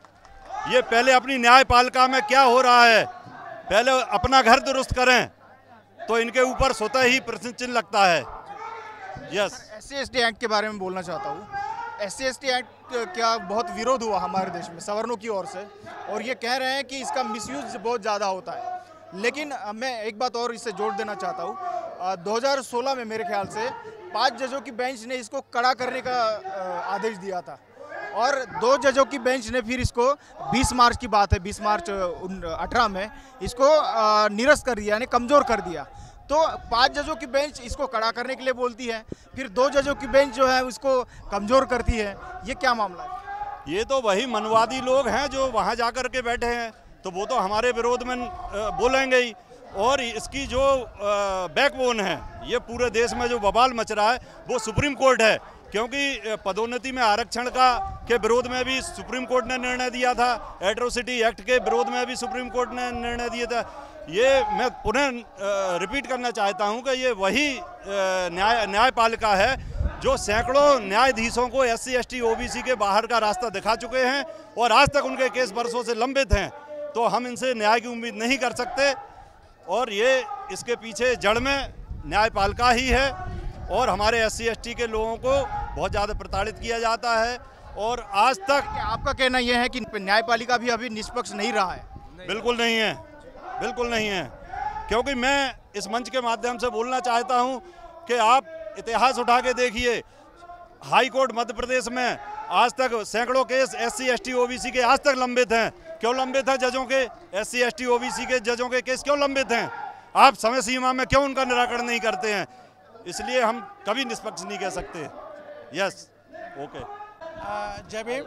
ये पहले अपनी न्यायपालिका में क्या हो रहा है, पहले अपना घर दुरुस्त करें, तो इनके ऊपर स्वतः ही प्रश्न चिन्ह लगता है। यस, SC/ST एक्ट के बारे में बोलना चाहता हूँ। SC/ST एक्ट का बहुत विरोध हुआ हमारे देश में सवर्णों की ओर से, और ये कह रहे हैं कि इसका मिसयूज बहुत ज़्यादा होता है। लेकिन मैं एक बात और इससे जोड़ देना चाहता हूँ, 2016 में मेरे ख्याल से 5 जजों की बेंच ने इसको कड़ा करने का आदेश दिया था, और 2 जजों की बेंच ने फिर इसको 20 मार्च की बात है, 20 मार्च 18 में इसको निरस्त कर दिया, यानी कमज़ोर कर दिया। तो 5 जजों की बेंच इसको कड़ा करने के लिए बोलती है, फिर 2 जजों की बेंच जो है उसको कमज़ोर करती है। ये क्या मामला है? ये तो वही मनवादी लोग हैं जो वहाँ जा कर के बैठे हैं, तो वो तो हमारे विरोध में बोलेंगे ही। और इसकी जो बैकबोन है, ये पूरे देश में जो बवाल मच रहा है वो सुप्रीम कोर्ट है, क्योंकि पदोन्नति में आरक्षण के विरोध में भी सुप्रीम कोर्ट ने निर्णय दिया था, एट्रोसिटी एक्ट के विरोध में भी सुप्रीम कोर्ट ने निर्णय दिया था। ये मैं पुनः रिपीट करना चाहता हूं कि ये वही न्यायपालिका है जो सैकड़ों न्यायाधीशों को SC/ST OBC के बाहर का रास्ता दिखा चुके हैं, और आज तक उनके केस वर्षों से लंबित हैं। तो हम इनसे न्याय की उम्मीद नहीं कर सकते, और ये इसके पीछे जड़ में न्यायपालिका ही है, और हमारे SC/ST के लोगों को बहुत ज़्यादा प्रताड़ित किया जाता है। और आज तक आपका कहना यह है कि न्यायपालिका भी अभी निष्पक्ष नहीं रहा है? बिल्कुल नहीं है, बिल्कुल नहीं है, क्योंकि मैं इस मंच के माध्यम से बोलना चाहता हूं कि आप इतिहास उठा के देखिए, हाई कोर्ट मध्य प्रदेश में आज तक सैकड़ों केस SC/ST OBC के आज तक लंबित हैं। क्यों लंबित हैं जजों के? SC/ST OBC के जजों के केस क्यों लंबित हैं? आप समय सीमा में क्यों उनका निराकरण नहीं करते हैं? इसलिए हम कभी निष्पक्ष नहीं कह सकते। Yes, okay. जय भीम।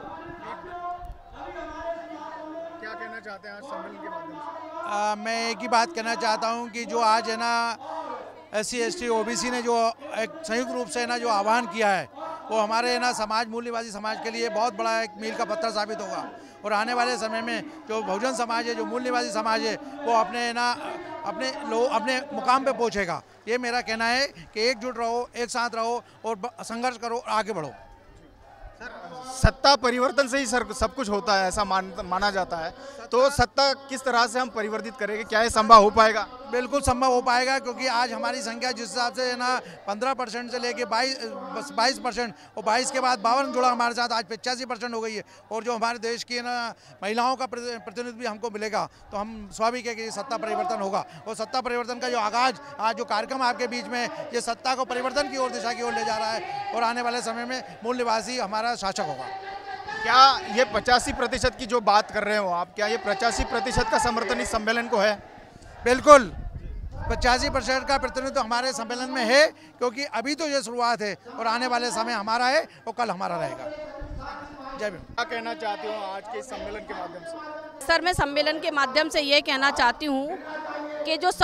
क्या कहना चाहते हैं आज सम्मेलन के माध्यम से? मैं एक ही बात कहना चाहता हूं कि जो आज है ना SC/ST OBC ने जो एक संयुक्त रूप से ना जो आह्वान किया है, वो हमारे ना समाज, मूल निवासी समाज के लिए बहुत बड़ा एक मील का पत्थर साबित होगा। और आने वाले समय में जो बहुजन समाज है, जो मूल निवासी समाज है, वो अपने मुकाम पे पहुंचेगा। ये मेरा कहना है कि एकजुट रहो, एक साथ रहो और संघर्ष करो, आगे बढ़ो। सत्ता परिवर्तन से ही सब कुछ होता है, ऐसा माना जाता है। तो सत्ता किस तरह से हम परिवर्तित करेंगे? क्या ये संभव हो पाएगा? बिल्कुल संभव हो पाएगा, क्योंकि आज हमारी संख्या जिस हिसाब से ना 15% से लेके 22% और 22 के बाद 52 जुड़ा हमारे साथ, आज 85% हो गई है। और जो हमारे देश की ना महिलाओं का प्रतिनिधित्व भी हमको मिलेगा, तो हम स्वाभाविक है कि सत्ता परिवर्तन होगा। और सत्ता परिवर्तन का जो आगाज, आज जो कार्यक्रम आपके बीच में, ये सत्ता को परिवर्तन की ओर, दिशा की ओर ले जा रहा है, और आने वाले समय में मूल निवासी हमारा शासक होगा। क्या ये 85% की जो बात कर रहे हो आप, क्या ये 85% का समर्थन इस सम्मेलन को है? बिल्कुल, 85% का प्रतिनिधित्व हमारे सम्मेलन में है, क्योंकि अभी तो ये शुरुआत है, और आने वाले समय हमारा है और कल हमारा रहेगा। जय भीम। क्या कहना चाहती हूँ आज के सम्मेलन के माध्यम से? सर, मैं सम्मेलन के माध्यम से ये कहना चाहती हूँ कि जो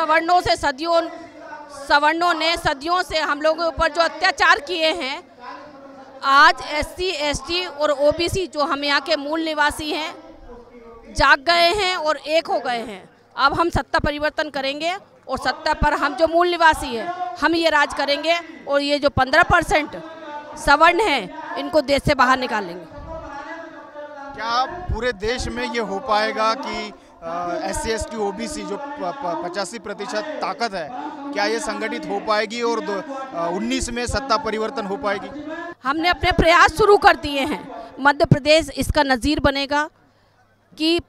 सवर्णों ने सदियों से हम लोगों के ऊपर जो अत्याचार किए हैं, आज SC/ST और OBC जो हम यहाँ के मूल निवासी हैं, जाग गए हैं और एक हो गए हैं। अब हम सत्ता परिवर्तन करेंगे, और सत्ता पर हम जो मूल निवासी हैं, हम ये राज करेंगे, और ये जो 15% सवर्ण हैं, इनको देश से बाहर निकालेंगे। क्या पूरे देश में ये हो पाएगा कि SC/ST OBC जो 85% ताकत है, क्या ये संगठित हो पाएगी और 19 में सत्ता परिवर्तन हो पाएगी? हमने अपने प्रयास शुरू कर दिए हैं। मध्य प्रदेश इसका नज़ीर बनेगा कि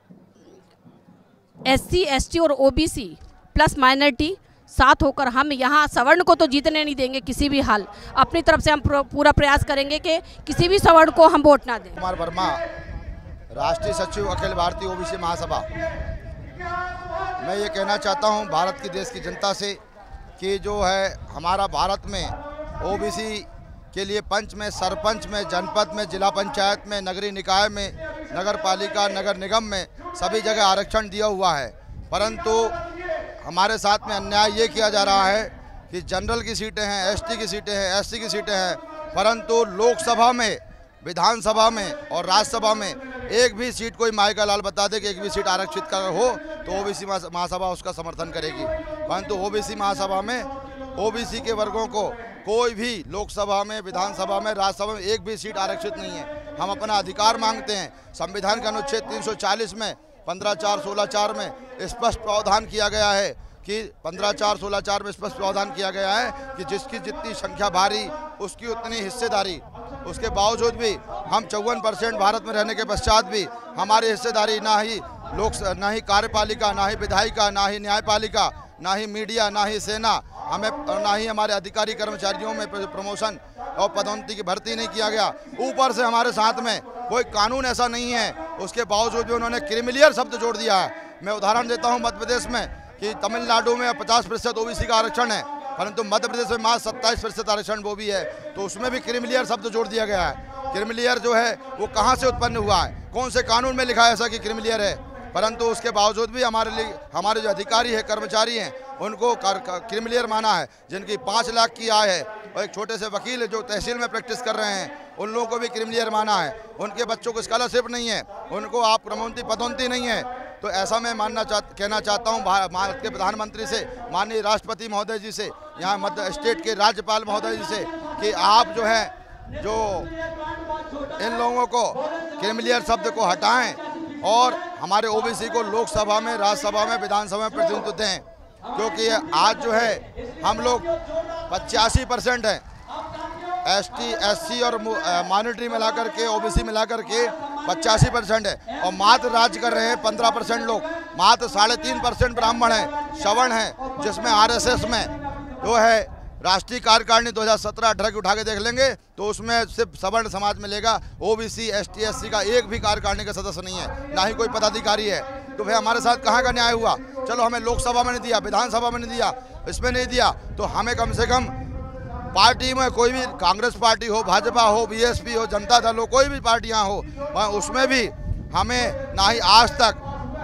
SC/ST और OBC प्लस माइनॉरिटी साथ होकर हम यहाँ सवर्ण को तो जीतने नहीं देंगे किसी भी हाल। अपनी तरफ से हम पूरा प्रयास करेंगे कि किसी भी सवर्ण को हम वोट ना दें। कुमार वर्मा, राष्ट्रीय सचिव अखिल भारतीय OBC महासभा। मैं ये कहना चाहता हूँ भारत की, देश की जनता से कि जो है हमारा भारत में OBC के लिए पंच में, सरपंच में, जनपद में, जिला पंचायत में, नगरीय निकाय में, नगर पालिका, नगर निगम में सभी जगह आरक्षण दिया हुआ है। परंतु हमारे साथ में अन्याय ये किया जा रहा है कि जनरल की सीटें हैं, ST की सीटें हैं, SC की सीटें हैं, परंतु लोकसभा में, विधानसभा में और राज्यसभा में एक भी सीट कोई माई का लाल बता दे कि एक भी सीट आरक्षित कर हो तो OBC महासभा उसका समर्थन करेगी। परंतु OBC महासभा में OBC के वर्गों को कोई भी लोकसभा में, विधानसभा में, राज्यसभा में एक भी सीट आरक्षित नहीं है। हम अपना अधिकार मांगते हैं। संविधान के अनुच्छेद 340 में 15(4)(16)(4) में स्पष्ट प्रावधान किया गया है कि 15(4)(16)(4) में स्पष्ट प्रावधान किया गया है कि जिसकी जितनी संख्या भारी उसकी उतनी हिस्सेदारी। उसके बावजूद भी हम 54% भारत में रहने के पश्चात भी हमारी हिस्सेदारी ना ही कार्यपालिका, ना ही विधायिका, ना ही न्यायपालिका, ना ही मीडिया, ना ही सेना, हमें ना ही हमारे अधिकारी कर्मचारियों में प्रमोशन और पदोन्नति की भर्ती नहीं किया गया। ऊपर से हमारे साथ में कोई कानून ऐसा नहीं है, उसके बावजूद भी उन्होंने क्रिमिलियर शब्द जोड़ दिया है। मैं उदाहरण देता हूं मध्य प्रदेश में कि तमिलनाडु में 50% ओबीसी का आरक्षण है, परंतु मध्य प्रदेश में मात्र 27% आरक्षण वो भी है, तो उसमें भी क्रिमिलियर शब्द जोड़ दिया गया है। क्रिमिलियर जो है वो कहाँ से उत्पन्न हुआ है, कौन से कानून में लिखा है ऐसा कि क्रिमिलियर है? परंतु उसके बावजूद भी हमारे जो अधिकारी हैं, कर्मचारी हैं, उनको क्रिमिलियर माना है। जिनकी 5 लाख की आय है और एक छोटे से वकील जो तहसील में प्रैक्टिस कर रहे हैं, उन लोगों को भी क्रिमिलियर माना है। उनके बच्चों को स्कॉलरशिप नहीं है, उनको आप पदोन्नति नहीं है। तो ऐसा मैं कहना चाहता हूँ भारत के प्रधानमंत्री से, माननीय राष्ट्रपति महोदय जी से, यहाँ मध्य स्टेट के राज्यपाल महोदय जी से कि आप जो है इन लोगों को क्रिमिलियर शब्द को हटाएं और हमारे ओबीसी को लोकसभा में, राज्यसभा में, विधानसभा में प्रतिनिधित्व दें, क्योंकि आज जो है हम लोग 85% हैं, एसटी, एससी और माइनॉरिटी मिलाकर के, ओबीसी मिलाकर के 85% है, और मात्र राज्य कर रहे हैं 15% लोग। मात्र 3.5% ब्राह्मण हैं, सवर्ण हैं, जिसमें आरएसएस में जो है राष्ट्रीय कार्यकारिणी 2017-18 की उठा के देख लेंगे तो उसमें सिर्फ सवर्ण समाज मिलेगा। ओबीसी, एसटी, एससी का एक भी कार्यकारिणी का सदस्य नहीं है, ना ही कोई पदाधिकारी है। तो भाई हमारे साथ कहाँ का न्याय हुआ? चलो हमें लोकसभा में नहीं दिया, विधानसभा में नहीं दिया, इसमें नहीं दिया, तो हमें कम से कम पार्टी में कोई भी, कांग्रेस पार्टी हो, भाजपा हो, बीएसपी हो, जनता दल हो, कोई भी पार्टियां हो, उसमें भी हमें ना ही आज तक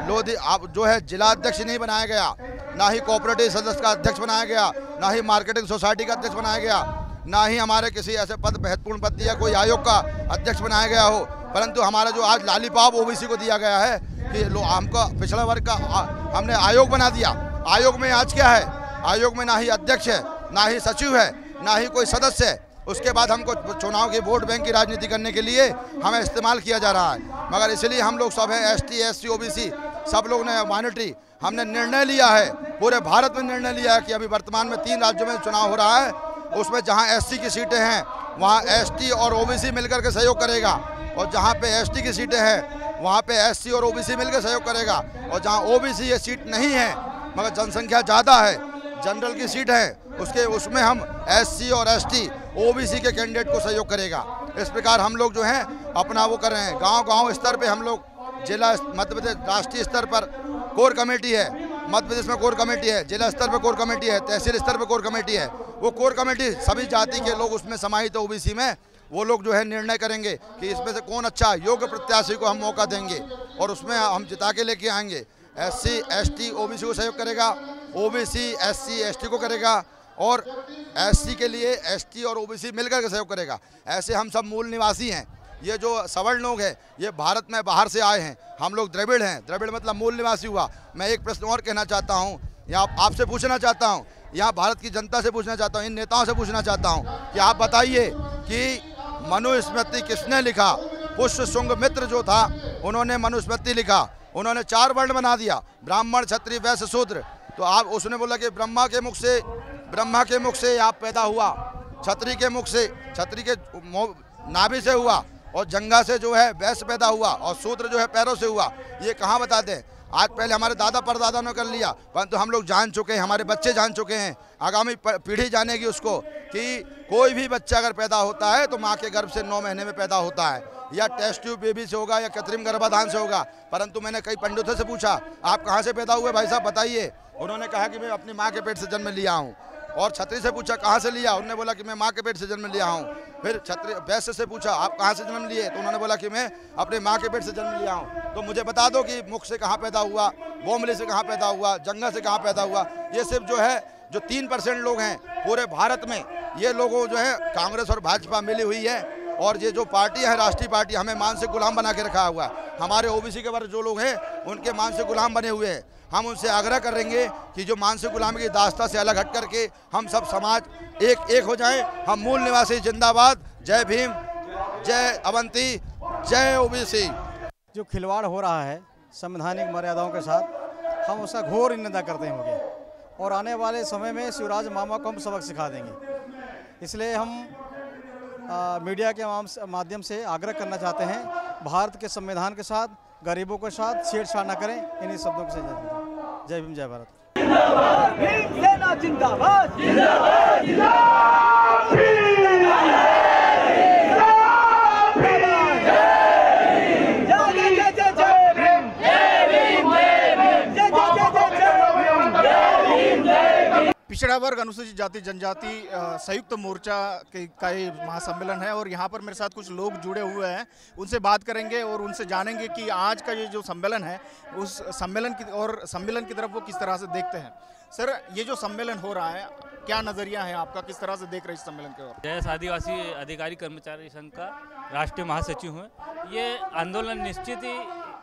जो है जिला अध्यक्ष नहीं बनाया गया, ना ही कोऑपरेटिव सदस्य का अध्यक्ष बनाया गया, ना ही मार्केटिंग सोसाइटी का अध्यक्ष बनाया गया, ना ही हमारे किसी ऐसे पद, महत्वपूर्ण पद या कोई आयोग का अध्यक्ष बनाया गया हो। परंतु हमारा जो आज लालीपाप ओबीसी को दिया गया है कि हमको पिछड़ा वर्ग का हमने आयोग बना दिया। आयोग में आज क्या है? आयोग में ना ही अध्यक्ष है, ना ही सचिव है, ना ही कोई सदस्य है। उसके बाद हमको चुनाव की वोट बैंक की राजनीति करने के लिए हमें इस्तेमाल किया जा रहा है। मगर इसलिए हम लोग सब हैं, एसटी, एससी, ओबीसी, सब लोग ने, माइनॉरिटी, हमने निर्णय लिया है, पूरे भारत में निर्णय लिया है कि अभी वर्तमान में 3 राज्यों में चुनाव हो रहा है, उसमें जहां एससी की सीटें हैं वहां एसटी और ओबीसी मिलकर के सहयोग करेगा, और जहां पे एसटी की सीटें हैं वहां पे एससी और ओबीसी मिलकर सहयोग करेगा, और जहां ओबीसी ये सीट नहीं है मगर जनसंख्या ज़्यादा है, जनरल की सीट है, उसमें हम एससी और एसटी, ओबीसी के कैंडिडेट को सहयोग करेगा। इस प्रकार हम लोग जो हैं अपना वो कर रहे हैं। गांव-गांव स्तर पे हम लोग, जिला, मध्य प्रदेश राष्ट्रीय स्तर पर कोर कमेटी है, मध्य प्रदेश में कोर कमेटी है, जिला स्तर पर कोर कमेटी है, तहसील स्तर पर कोर कमेटी है। वो कोर कमेटी सभी जाति के लोग उसमें समाहित है, ओबीसी में, वो लोग जो है निर्णय करेंगे कि इसमें से कौन अच्छा योग्य प्रत्याशी को हम मौका देंगे और उसमें हम जिता के लेके आएंगे। एससी, एसटी, ओबीसी को सहयोग करेगा, ओबीसी एससी, एसटी को करेगा, और एससी के लिए एसटी और ओबीसी मिलकर के सहयोग करेगा। ऐसे हम सब मूल निवासी हैं। ये जो सवर्ण लोग हैं ये भारत में बाहर से आए हैं, हम लोग द्रविड़ हैं। द्रविड़ मतलब मूल निवासी हुआ। मैं एक प्रश्न और कहना चाहता हूँ, यहाँ आपसे पूछना चाहता हूँ, यहाँ भारत की जनता से पूछना चाहता हूँ, इन नेताओं से पूछना चाहता हूँ कि आप बताइए कि मनुस्मृति किसने लिखा? पुष्यशुंग मित्र जो था उन्होंने मनुस्मृति लिखा, उन्होंने 4 वर्ण बना दिया, ब्राह्मण, क्षत्रिय, वैश्य, शूद्र। तो आप, उसने बोला कि ब्रह्मा के मुख से आप पैदा हुआ, क्षत्रिय के मुख से, क्षत्रिय के नाभि से हुआ, और जंघा से जो है वैश्य पैदा हुआ, और शूद्र जो है पैरों से हुआ। ये कहाँ बताते हैं? आज पहले हमारे दादा परदादा ने कर लिया, परंतु हम लोग जान चुके हैं, हमारे बच्चे जान चुके हैं, आगामी पीढ़ी जानेगी उसको कि कोई भी बच्चा अगर पैदा होता है तो माँ के गर्भ से 9 महीने में पैदा होता है, या टेस्ट ट्यूब बेबी से होगा या कृत्रिम गर्भाधान से होगा। परंतु मैंने कई पंडितों से पूछा, आप कहाँ से पैदा हुए भाई साहब बताइए? उन्होंने कहा कि मैं अपनी माँ के पेट से जन्म लिया हूँ। और क्षत्रिय से पूछा कहाँ से लिया? उन्होंने बोला कि मैं माँ के पेट से जन्म लिया हूँ। फिर क्षत्रिय वैश्य से पूछा आप कहाँ से जन्म लिए? तो उन्होंने बोला कि मैं अपनी माँ के पेट से जन्म लिया हूँ। तो मुझे बता दो कि मुख से कहाँ पैदा हुआ, बोमली से कहाँ पैदा हुआ, जंघा से कहाँ पैदा हुआ? ये सिर्फ जो है जो 3% लोग हैं पूरे भारत में, ये लोगों जो है कांग्रेस और भाजपा मिली हुई है, और ये जो पार्टी है राष्ट्रीय पार्टी हमें मानसिक गुलाम बना के रखा हुआ है। हमारे ओबीसी के वर्ग जो लोग हैं उनके मानसिक गुलाम बने हुए हैं। हम उनसे आग्रह करेंगे कि जो मानसिक गुलामी की दास्ता से अलग हट करके हम सब समाज एक हो जाएं। हम मूल निवासी जिंदाबाद, जय भीम, जय अवंती, जय ओबीसी। जो खिलवाड़ हो रहा है संवैधानिक मर्यादाओं के साथ, हम उसका घोर निंदा करते होंगे, और आने वाले समय में शिवराज मामा को हम सबक सिखा देंगे। इसलिए हम मीडिया के माध्यम से आग्रह करना चाहते हैं, भारत के संविधान के साथ, गरीबों के साथ छेड़छाड़ न करें। इन्हीं शब्दों के साथ जय भीम, जय भारत। भीम सेना जिंदाबाद, जिंदाबाद, पिछड़ा वर्ग अनुसूचित जाति जनजाति संयुक्त मोर्चा का ये महासम्मेलन है और यहाँ पर मेरे साथ कुछ लोग जुड़े हुए हैं। उनसे बात करेंगे और उनसे जानेंगे कि आज का ये जो सम्मेलन है उस सम्मेलन की तरफ वो किस तरह से देखते हैं। सर, ये जो सम्मेलन हो रहा है, क्या नज़रिया है आपका, किस तरह से देख रहे हैं इस सम्मेलन के ओर? जय आदिवासी अधिकारी कर्मचारी संघ का राष्ट्रीय महासचिव हूँ। ये आंदोलन निश्चित ही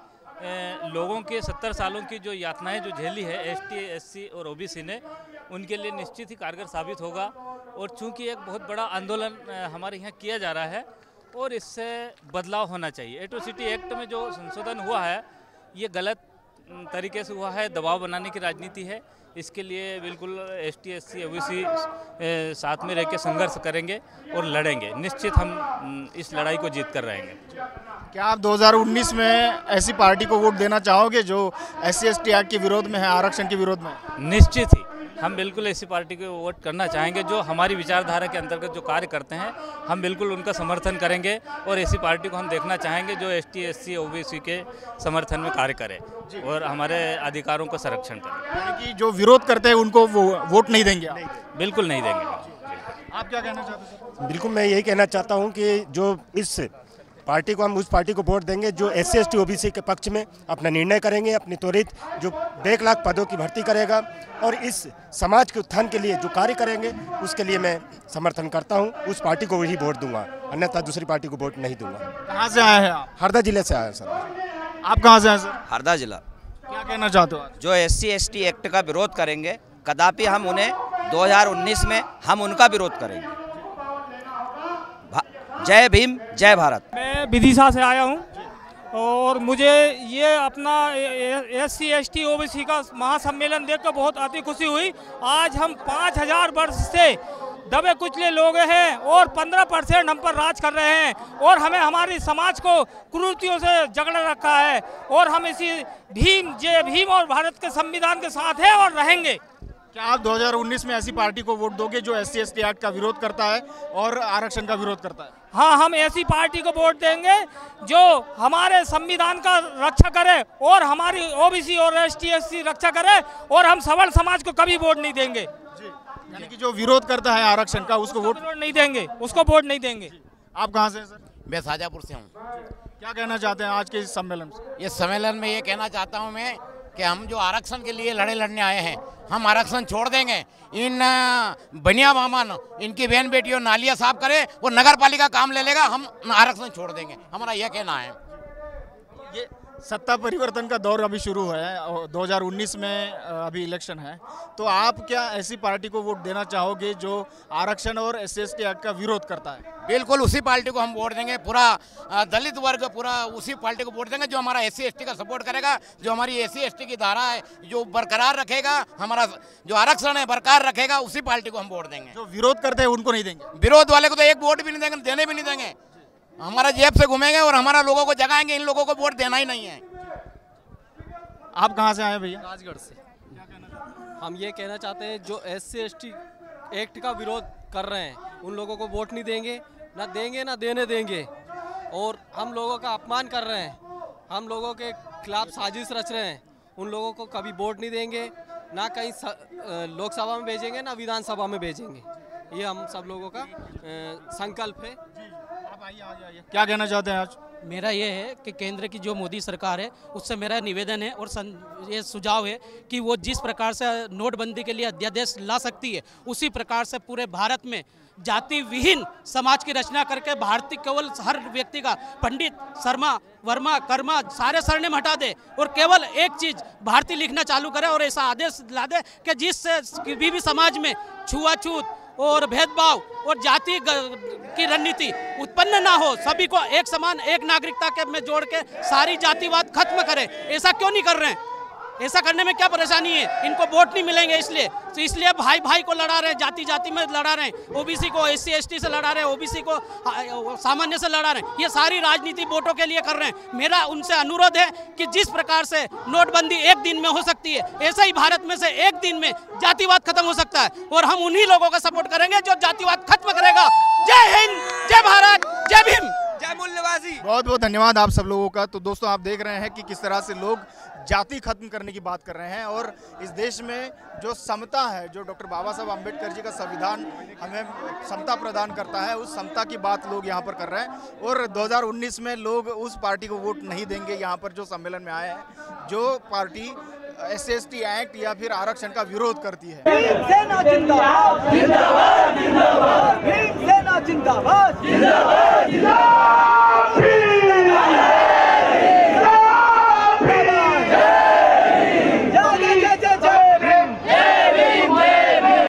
लोगों के 70 सालों की जो यातनाएं जो झेली है ST, SC और OBC ने, उनके लिए निश्चित ही कारगर साबित होगा। और चूंकि एक बहुत बड़ा आंदोलन हमारे यहाँ किया जा रहा है और इससे बदलाव होना चाहिए। एट्रोसिटी एक्ट में जो संशोधन हुआ है ये गलत तरीके से हुआ है, दबाव बनाने की राजनीति है। इसके लिए बिल्कुल ST, SC, OBC साथ में रह के संघर्ष करेंगे और लड़ेंगे। निश्चित हम इस लड़ाई को जीत कर रहेंगे। क्या आप 2019 में ऐसी पार्टी को वोट देना चाहोगे जो SC, ST एक्ट के विरोध में है, आरक्षण के विरोध में? निश्चित ही हम बिल्कुल ऐसी पार्टी को वोट करना चाहेंगे जो हमारी विचारधारा के अंतर्गत जो कार्य करते हैं, हम बिल्कुल उनका समर्थन करेंगे। और ऐसी पार्टी को हम देखना चाहेंगे जो ST, SC, OBC के समर्थन में कार्य करे और हमारे अधिकारों का संरक्षण करे। यानी कि जो विरोध करते हैं उनको वोट नहीं देंगे? बिल्कुल नहीं देंगे। आप क्या कहना चाहते हैं? बिल्कुल, मैं यही कहना चाहता हूँ कि जो इस पार्टी को, हम उस पार्टी को वोट देंगे जो SC, ST, OBC के पक्ष में अपना निर्णय करेंगे, अपनी त्वरित जो 1 लाख पदों की भर्ती करेगा और इस समाज के उत्थान के लिए जो कार्य करेंगे उसके लिए मैं समर्थन करता हूं। उस पार्टी को वही वोट दूंगा, अन्यथा दूसरी पार्टी को वोट नहीं दूंगा। कहाँ से आए हैं आप? हरदा जिले से आया सर। आप कहाँ से आए सर? हरदा जिला। क्या कहना चाहते हो? जो SC, ST एक्ट का विरोध करेंगे, कदापि हम उन्हें 2019 में हम उनका विरोध करेंगे। जय भीम, जय भारत। मैं विदिशा से आया हूं और मुझे ये अपना SC, ST, OBC का महासम्मेलन देखकर बहुत अति खुशी हुई। आज हम 5000 वर्ष से दबे कुचले लोग हैं और 15% हम पर राज कर रहे हैं और हमें हमारी समाज को कुरीतियों से जकड़ रखा है और हम इसी भीम, जय भीम और भारत के संविधान के साथ हैं और रहेंगे। क्या आप 2019 में ऐसी पार्टी को वोट दोगे जो SC, ST एक्ट का विरोध करता है और आरक्षण का विरोध करता है? हाँ, हम ऐसी पार्टी को वोट देंगे जो हमारे संविधान का रक्षा करे और हमारी OBC और ST, SC रक्षा करे और हम सबल समाज को कभी वोट नहीं देंगे। यानी कि जो विरोध करता है आरक्षण का उसको वोट नहीं देंगे, उसको वोट नहीं देंगे। आप कहाँ से हैं सर? मैं शाजापुर से हूँ। क्या कहना चाहते हैं आज के इस सम्मेलन से? इस सम्मेलन में ये कहना चाहता हूँ मैं कि हम जो आरक्षण के लिए लड़ने आए हैं, हम आरक्षण छोड़ देंगे। इन बनिया वामन, इनकी बहन बेटियों नालियाँ साफ करे, वो नगर पालिका काम ले लेगा, हम आरक्षण छोड़ देंगे। हमारा यह कहना है। ये सत्ता परिवर्तन का दौर अभी शुरू है और 2019 में अभी इलेक्शन है, तो आप क्या ऐसी पार्टी को वोट देना चाहोगे जो आरक्षण और SC, ST एक्ट का विरोध करता है? बिल्कुल उसी पार्टी को हम वोट देंगे। पूरा दलित वर्ग पूरा उसी पार्टी को वोट देंगे जो हमारा SC, ST का सपोर्ट करेगा, जो हमारी SC, ST की धारा है जो बरकरार रखेगा, हमारा जो आरक्षण है बरकरार रखेगा, उसी पार्टी को हम वोट देंगे। जो विरोध करते हैं उनको नहीं देंगे? विरोध वाले को तो एक वोट भी नहीं देंगे, देने भी नहीं देंगे। हमारा जेब से घूमेंगे और हमारा लोगों को जगाएंगे, इन लोगों को वोट देना ही नहीं है। आप कहाँ से आए भैया? राजगढ़ से। हम ये कहना चाहते हैं जो SC, ST एक्ट का विरोध कर रहे हैं उन लोगों को वोट नहीं देंगे, ना देंगे ना देने देंगे और हम लोगों का अपमान कर रहे हैं, हम लोगों के खिलाफ साजिश रच रहे हैं, उन लोगों को कभी वोट नहीं देंगे, ना कहीं लोकसभा में भेजेंगे ना विधानसभा में भेजेंगे। ये हम सब लोगों का संकल्प है। क्या कहना चाहते हैं आज? मेरा ये है कि केंद्र की जो मोदी सरकार है उससे मेरा निवेदन है और ये सुझाव है कि वो जिस प्रकार से नोटबंदी के लिए अध्यादेश ला सकती है उसी प्रकार से पूरे भारत में जाति विहीन समाज की रचना करके भारतीय केवल हर व्यक्ति का पंडित, शर्मा, वर्मा, कर्मा सारे सरनेम हटा दे और केवल एक चीज भारतीय लिखना चालू करे और ऐसा आदेश ला दे कि जिससे किसी भी समाज में छुआछूत और भेदभाव और जाति की रणनीति उत्पन्न ना हो, सभी को एक समान एक नागरिकता के में जोड़ के सारी जातिवाद खत्म करे। ऐसा क्यों नहीं कर रहे हैं? ऐसा करने में क्या परेशानी है? इनको वोट नहीं मिलेंगे इसलिए, तो इसलिए भाई भाई को लड़ा रहे हैं, जाति जाति में लड़ा रहे हैं, ओबीसी को SC ST से लड़ा रहे हैं, ओबीसी को सामान्य से लड़ा रहे हैं। ये सारी राजनीति वोटों के लिए कर रहे हैं। मेरा उनसे अनुरोध है कि जिस प्रकार से नोटबंदी एक दिन में हो सकती है, ऐसा ही भारत में से एक दिन में जातिवाद खत्म हो सकता है, और हम उन्हीं लोगों का सपोर्ट करेंगे जो जातिवाद खत्म करेगा। जय हिंद, जय भारत, जय भीम, जय मूल निवासी। बहुत बहुत धन्यवाद आप सब लोगों का। तो दोस्तों आप देख रहे हैं कि किस तरह से लोग जाति खत्म करने की बात कर रहे हैं, और इस देश में जो समता है, जो डॉक्टर बाबा साहब अम्बेडकर जी का संविधान हमें समता प्रदान करता है, उस समता की बात लोग यहाँ पर कर रहे हैं। और 2019 में लोग उस पार्टी को वोट नहीं देंगे यहाँ पर जो सम्मेलन में आए हैं, जो पार्टी SC ST एक्ट या फिर आरक्षण का विरोध करती है। भीमसेना जिंदाबाद, जिंदाबाद, जिंदाबाद, भीमसेना जिंदाबाद, जिंदाबाद।